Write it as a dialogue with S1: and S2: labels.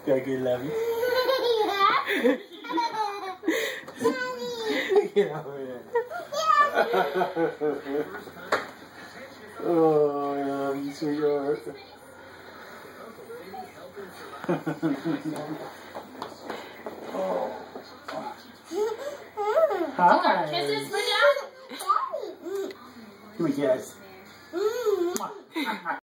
S1: Daddy love you. Get over here. Oh, I love you, sweetheart. Oh. Hi.
S2: Kisses for Dad?
S1: Give me a kiss.